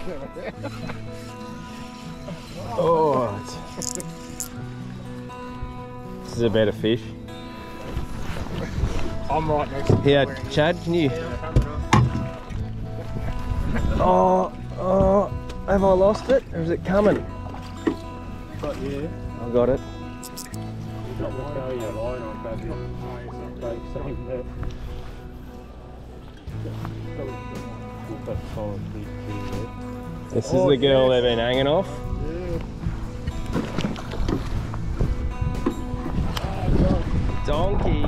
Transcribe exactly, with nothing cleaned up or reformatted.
Oh, it's... This is a better fish. I'm right next to you. Here, Chad, can you? Oh, oh, have I lost it? Or is it coming? But yeah. I got it. This is the girl they've been hanging off. Donkey.